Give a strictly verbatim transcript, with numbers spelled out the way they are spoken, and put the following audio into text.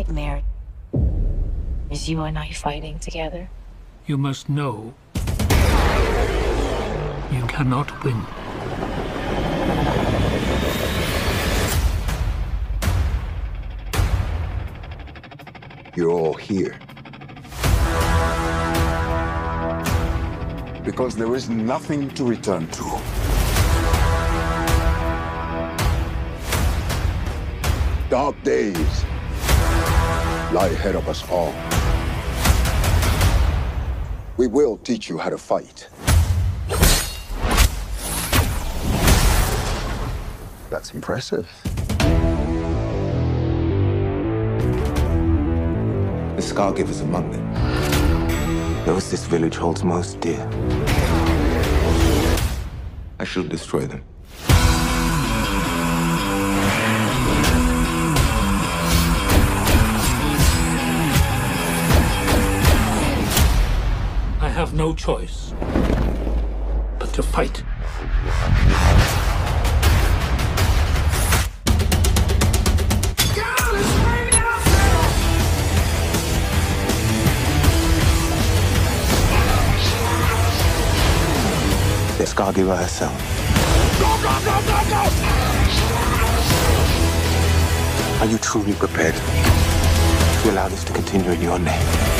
nightmare is you and I fighting together. You must know you cannot win. You're all here because there is nothing to return to. Dark days lie ahead of us all. We will teach you how to fight. That's impressive. The Scargivers among them. Those this village holds most dear. I shall destroy them. I have no choice but to fight. The Scargiver herself. Go, go, go, go, go! Are you truly prepared to allow this to continue in your name?